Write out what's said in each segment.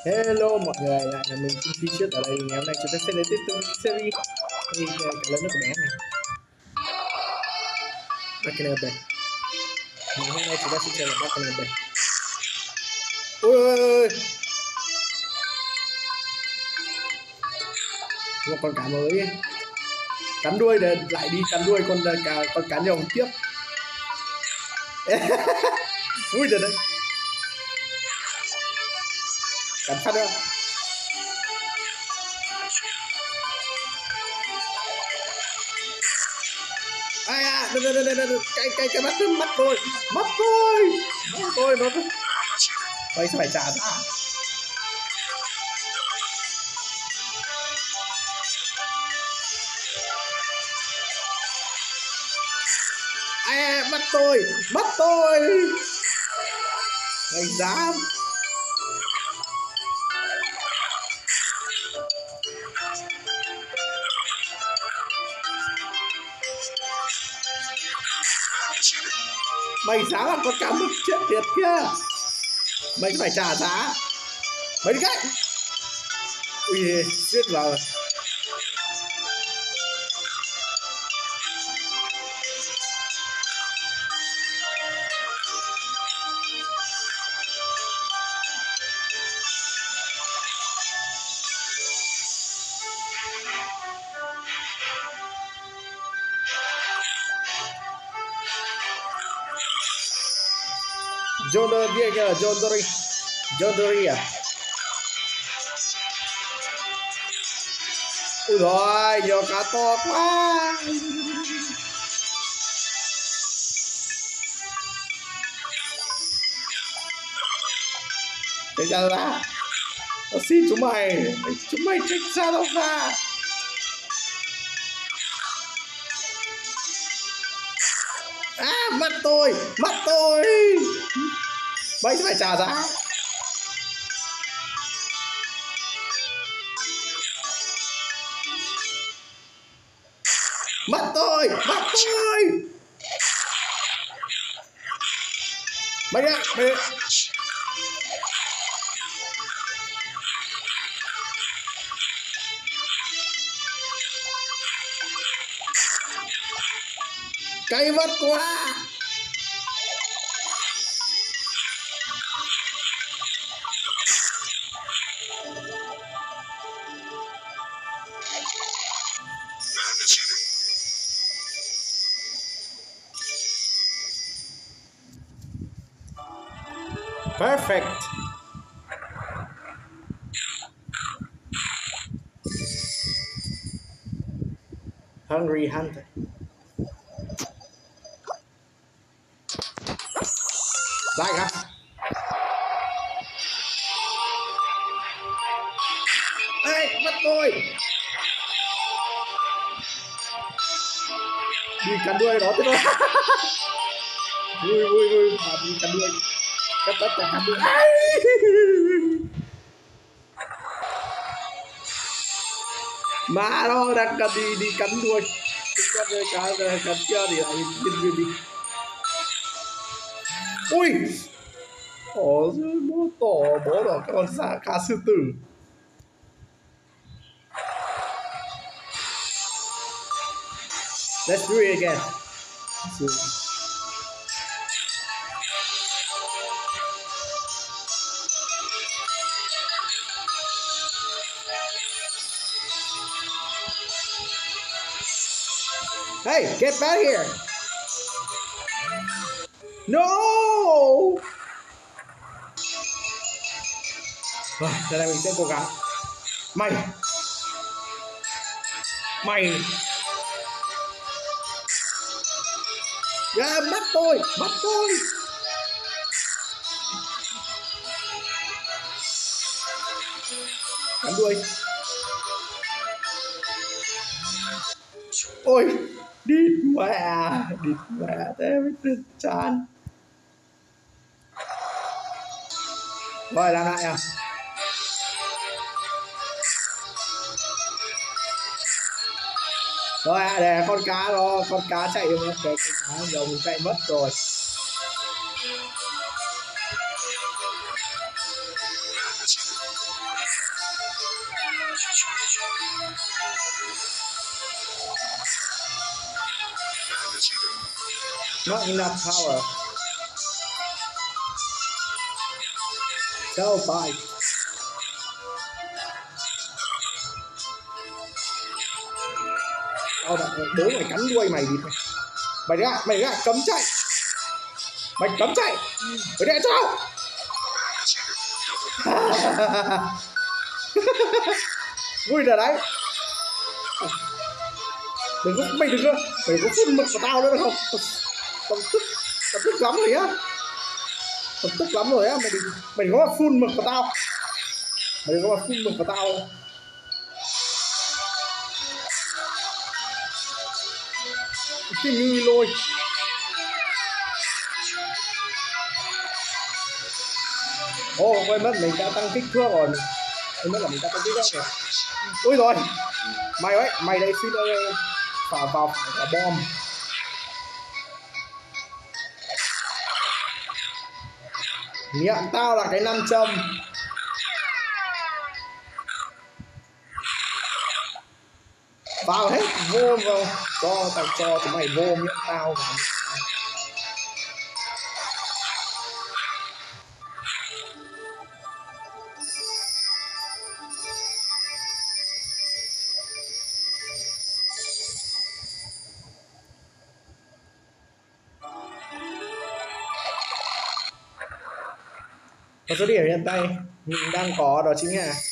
Hello mọi người, lại là mình Kim Phi Trước ở đây. Ngày hôm nay chúng ta sẽ đến tiếp tục series thì cả lớn nước của bé này. Buccaneer Bay. Ngày hôm nay chúng ta sẽ chơi là Buccaneer Bay. Ôi ôi ôi, một con cá mới cắn đuôi để lại đi cắn đuôi con cá nhồng tiếp. Vui rồi đấy, cắn phát đâu. Ai à, cái mắt tôi nó mày sẽ phải trả ra. Ai à, mắt tôi mày dám. Mày dám làm con cá mực chết tiệt kia, mày phải trả giá. Mấy cái ui giết vào. John Dory à? Ui rồi, nhiều cá to quá. Tránh ra ra. Xin chúng mày tránh ra đâu ra. À, mắt tôi mày sẽ phải trả giá. Mắt tôi mày ạ, cay mắt quá. Perfect. Hungry Hunter. Lại hả? Ê, bắt tôi. Đi cắn đuôi đó thế thôi. Vui mà đi cắn đuôi. Cắt cắn đuôi. Má nó đang cần đi cắn đuôi. Cắn chưa thì lại đi. Ui, bố đỏ con cá sư tử. Let's do it again. Hey, get back here. No. Giờ này mình sẽ cố gắng. Mày yeah, mắt tôi cắn đuôi. Ôi địt mẹ thế mới được chán. Rồi làm lại à. Rồi để con cá chạy mất, cái cá giờ mình chạy mất rồi. Not enough power. So bye. Bố mày cắn đuôi mày đi mày ra cấm chạy, mày cấm chạy, mày để sao? Vui rồi đấy. Mày đừng có phun mực vào tao nữa được không? Tao tức lắm rồi á. Tao tức lắm rồi á. Mày đừng có phun mực vào tao. Mày đừng có phun mực vào tao. Cái nghi lôi. Quên mất mình đã tăng kích thước rồi. Quên mất là mình đã tăng kích thước rồi. Ui rồi. Mày đây xin ơi. Phải vào bom. Miệng tao là cái nam châm. Vào hết vô vào. Tao cho tụi mày vô miệng tao vào. Và số điểm hiện tại mình đang có đó chính là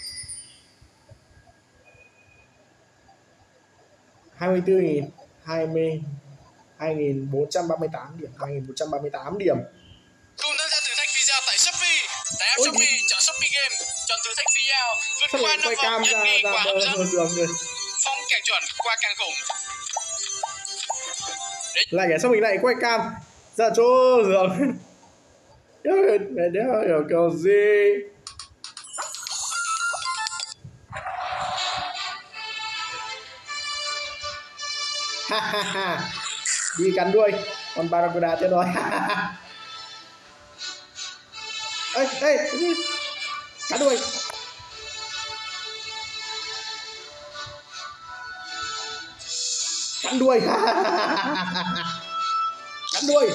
24.000 22.438 điểm, 2.438 điểm. Cùng tham gia thử thách video tại Shopee. Tại app Shopee, chọn Shopee Game, chọn thử thách video, vượt qua 5 vòng nhận ngay quà hấp dẫn. Phong càng chuẩn, quà càng khủng. Lại cả xong mình lại quay cam ra chỗ giường. Mẹ đéo hiểu kiểu gì. Đi cắn đuôi con Barracuda chết rồi. Ê cắn đuôi. Cắn đuôi. Cắn đuôi.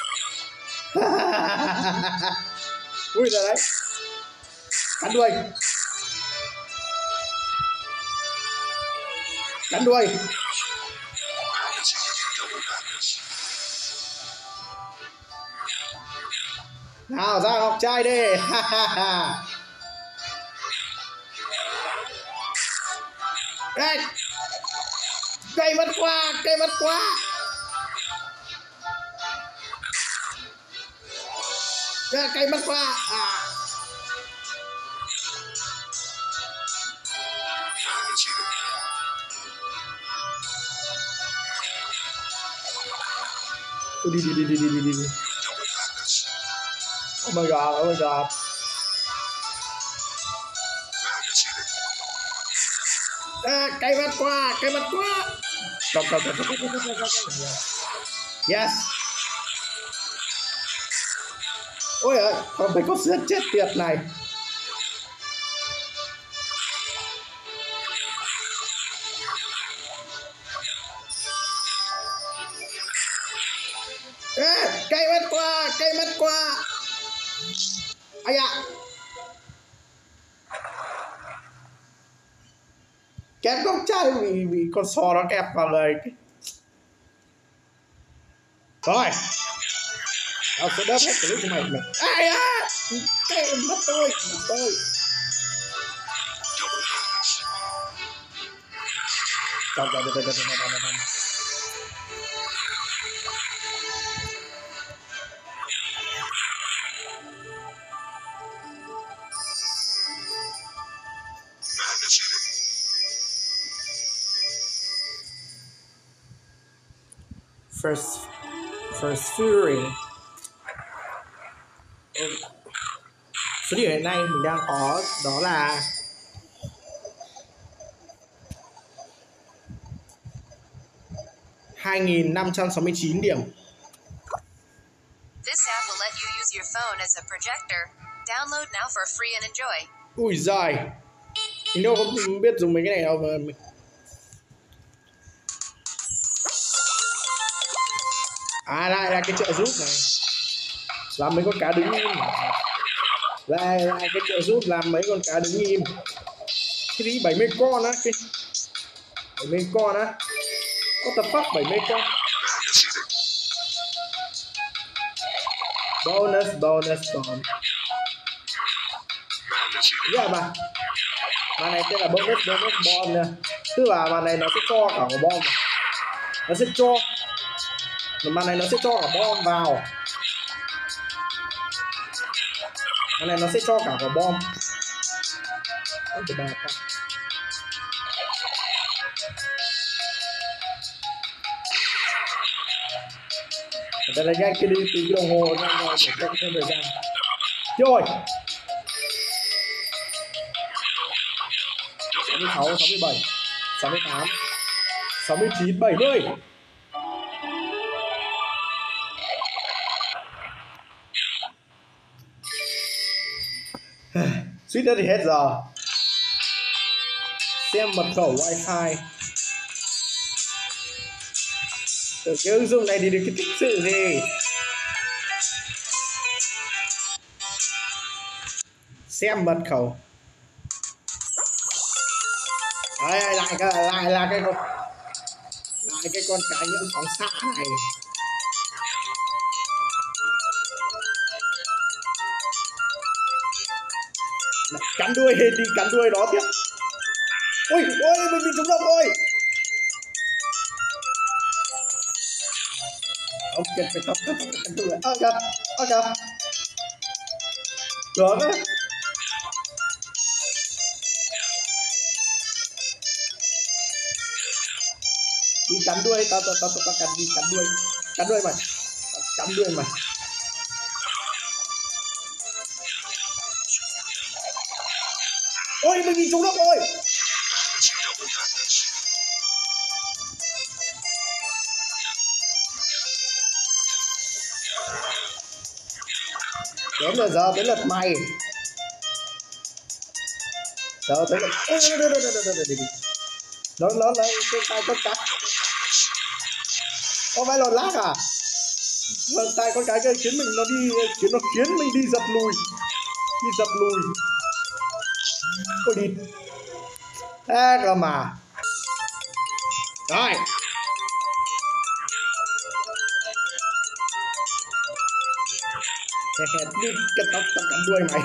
Ui rồi đấy. Cắn đuôi. Cắn đuôi. Nào ra ngọc trai đi. Đây. Cây mất qua. Cây mất qua. Đi. Oh my god. Cây mất qua. Stop. Yes. Ôi ơi, còn phải có sự chết tiệt này. Cây mất qua. Ây da. Kẹp góc trai vì con sò nó kẹp vào người. Rồi. Tao sẽ đớp hết cái lúc của mày. Ai à. Cây mất tôi. Chọn. First Fury. Số điểm hiện nay mình đang có đó là 2.569 điểm. This app will let you use your phone as a projector. Download now for free and enjoy. Ui giời, mình đâu có biết dùng mấy cái này đâu mà mình... À lại là cái trợ giúp này, làm mấy con cá đứng im. Lại cái trợ giúp làm mấy con cá đứng im. Cái gì 70 con á, cái 70 con á, what the fuck 70 con. Bonus bomb. Yeah mà này tên là bonus bomb nè, tức là màn này nó sẽ cho cả quả bom, nó sẽ cho màn này nó sẽ cho cả bom vào, màn này nó sẽ cho cả quả bom. Đây là nhanh cái đi từ cái đồng hồ ra để cho thêm thời gian. Rồi 66, 67, 68, 69, 70. Suýt nữa thì hết giờ. Xem mật khẩu wifi. Từ cái ứng dụng này thì được cái tích sự gì? Xem mật khẩu. Đây lại cái con cá nhiễm phóng xạ này. Cắn đuôi đi, cắn đuôi nó tiếp. Ui mình bị trúng độc rồi. Ok phải tập cắn đuôi. Ok được á. Đi cắn đuôi, tao cắn đi, cắn đuôi mày. Ôi mình bị trúng độc rồi. Đến là giờ đến lượt mày. Giờ tới lượt nó cái tay con cá. Có phải lột lát à? Vâng, tay con cái kia khiến mình nó khiến mình đi giật lùi. Ôi đi. Thế cơ mà. Rồi. Đi cái tóc cắn đuôi mày.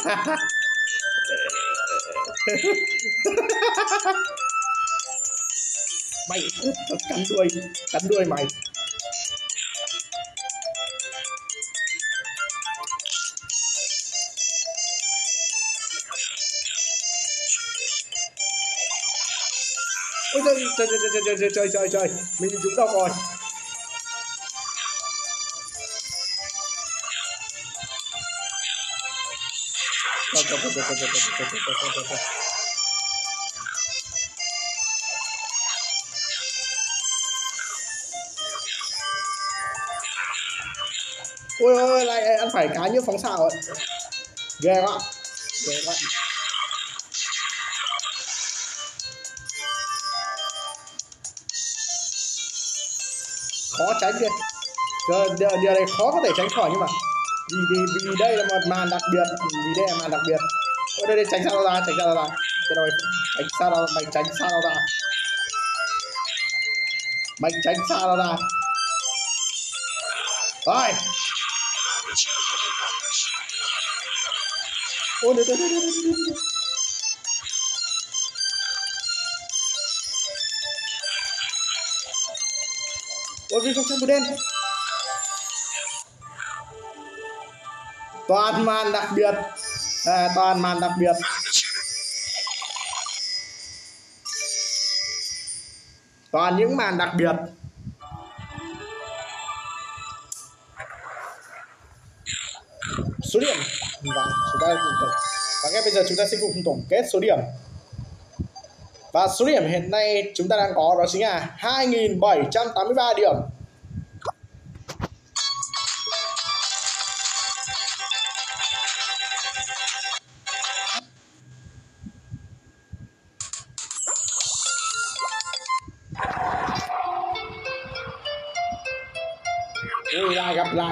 Mày cắn đuôi mày. Ôi trời, mình bị trúng độc rồi. Ôi lại ăn phải cá nhiễm phóng xạ rồi. Ghê quá. Khó tránh kìa. Điều này khó có thể tránh khỏi, nhưng mà vì đây là một màn đặc biệt, Ôi đây tránh sao ra. Cái rồi mày tránh sao ra. Rồi. Ôi đây. Ôi vì không xem bù đen. Toàn màn đặc biệt. Toàn những màn đặc biệt. Số điểm. Và ngay bây giờ chúng ta sẽ cùng tổng kết số điểm. Và số điểm hiện nay chúng ta đang có đó chính là 2.783 điểm.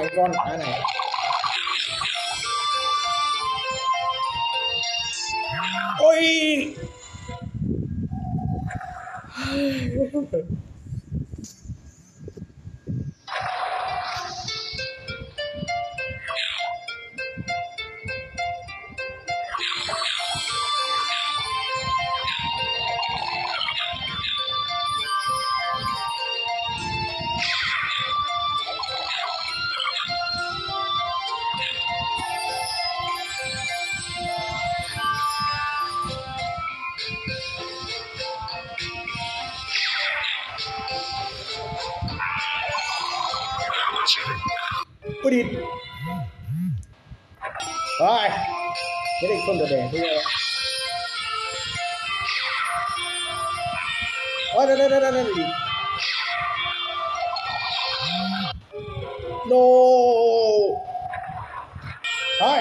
hai con cá này. Ôi ui đi rồi, nhất định không được để thế này. Ôi đây no thôi.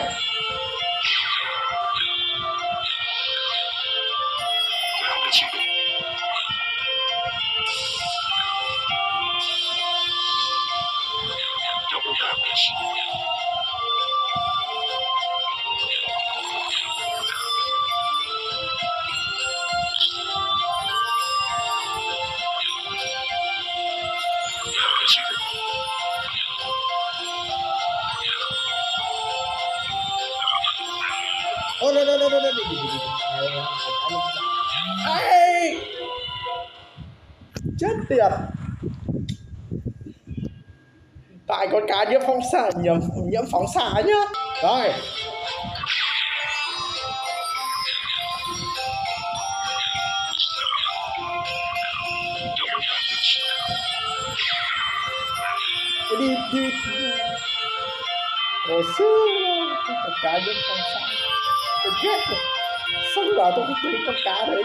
Ôi đây ai chết tiệt, tại con cá nhiễm phóng xạ, nhiễm phóng xạ nhá. Rồi đi hồi xưa con cá nhiễm phóng xạ tôi ghét rồi, xong rồi tôi không thấy con cá đấy.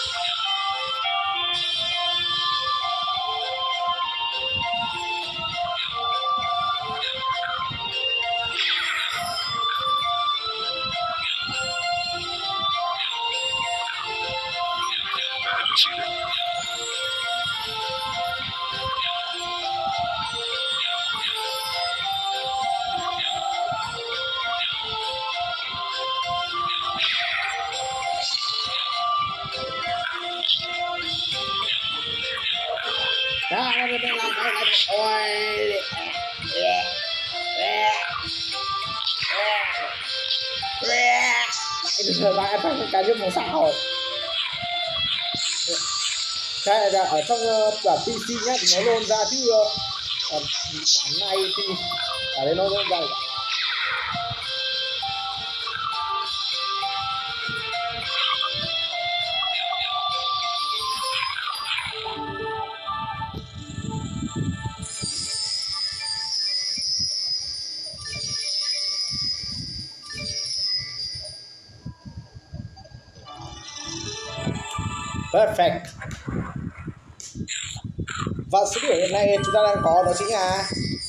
Lại phải cá nhiễm phóng xạ rồi. Thế là ở trong bản PC nhá thì nó luôn ra chứ bản này thì ở đây nó luôn ra. Perfect. Và số điểm hiện nay chúng ta đang có đó chính là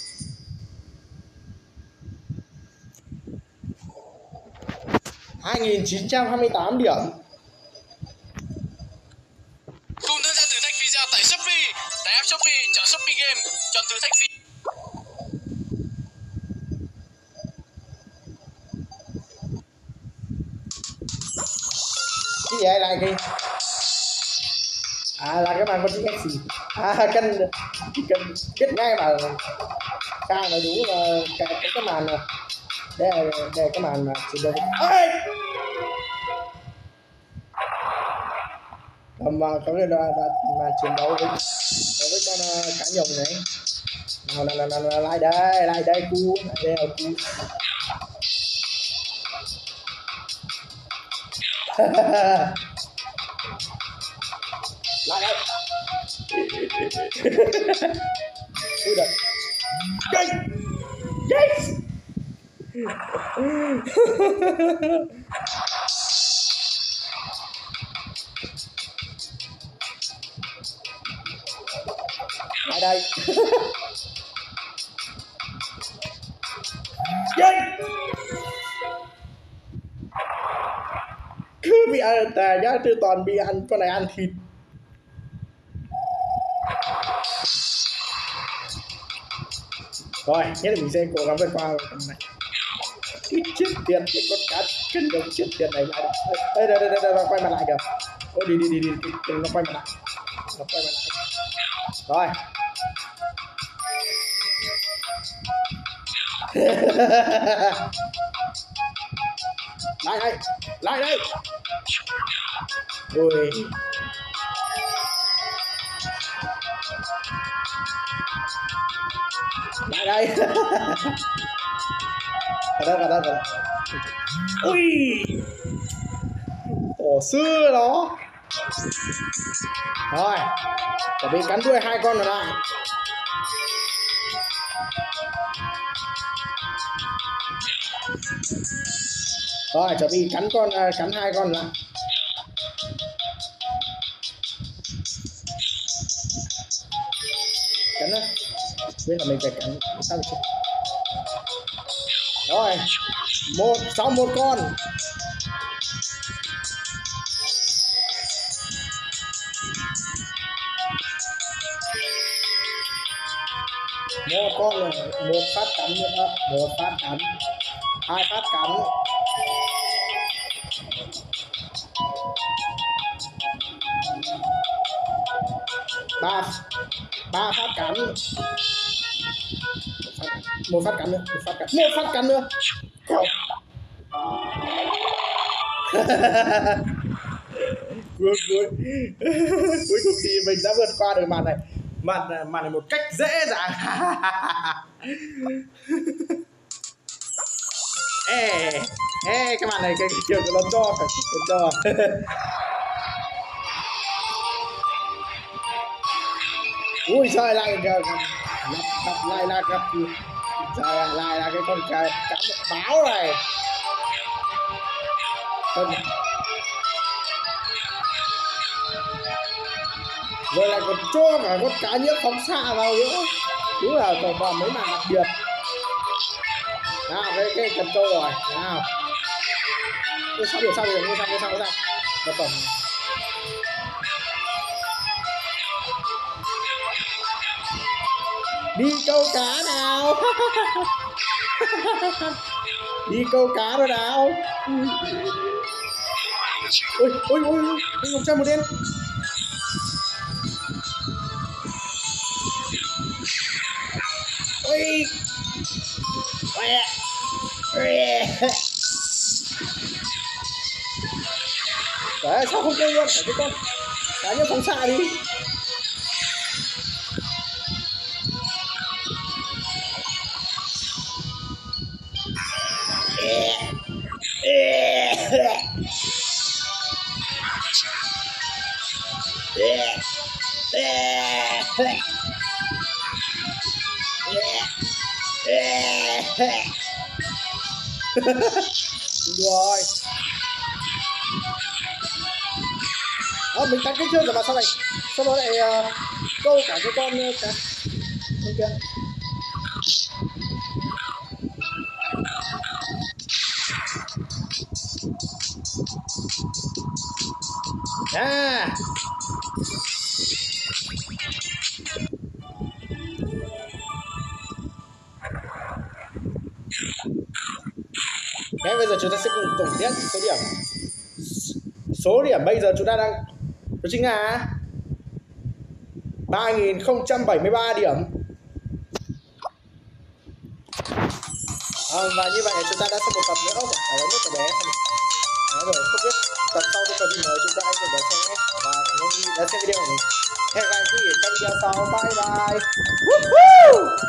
2.928 điểm. Cùng tham gia thử thách video tại Shopee. Tải app Shopee, chọn Shopee Game, chọn thử thách video. Cái gì ai lại cái là cái màn con chữ X gì cần biết ngay mà Khang nói đúng là cái màn này đây là cái màn mà chiến đấu mà có cái màn chiến đấu với con cá nhồng này. Nào lại đây cu, đây là cu. Lại đây. Ui đợt. Yes. Lại đây. Yes. Cứ bị ăn tà nhá, chứ toàn bị ăn con này ăn thịt. Rồi, nhất là mình sẽ cố gắng vượt qua tầm này. Cái chiếc tiền, cái con cá cân đồng chiếc tiền này lại đây, đây, quay mặt lại kìa. Ôi đi, nó quay mặt lại. Nó quay mặt lại. Rồi. Lại đây. Ui. Lại đây. Cả đó. Ui. Ổ xưa đó. Rồi. Chuẩn bị cắn đuôi 2 con rồi lại. Rồi, chuẩn bị cắn 2 con lại. Cắn nữa. Biết là mình phải cắn sao được. Rồi, sau một con. Một con rồi, một phát cắn nữa, một phát cắn, 2 phát cắn. Ba phát cắn. Một phát cắn nữa. Không. Cuối cùng thì mình đã vượt qua được màn này một cách dễ dàng. Cái màn này cái kiểu của nó cho. Ui trời, lại là cái con cá báo này. Rồi lại còn cho cả con cá nhiễm phóng xạ vào nữa. Đúng là còn mấy màn đặc biệt. Nào, cái cần câu rồi. Nào. Sao được. Vật phẩm. Đi câu cá nào. Đi câu cá rồi nào. Ôi, ngọc trai một đen. Ôi. Đấy, sao không kêu luôn cái con cá nhân phóng xạ đi. Rồi. Mình tăng kích thước rồi mà sau đó lại câu cả cái con kia. Bây giờ chúng ta sẽ cùng tổng kết số điểm. Số điểm bây giờ chúng ta đang đó chính là 3073 điểm. Và như vậy chúng ta đã xong một tập nữa ở nước của bé. Rồi không biết tập sau tôi có gì mới chúng ta hãy cùng đón xem nhé. Và cảm ơn đã xem video của mình. Hẹn gặp lại quý vị trong video sau. Bye bye.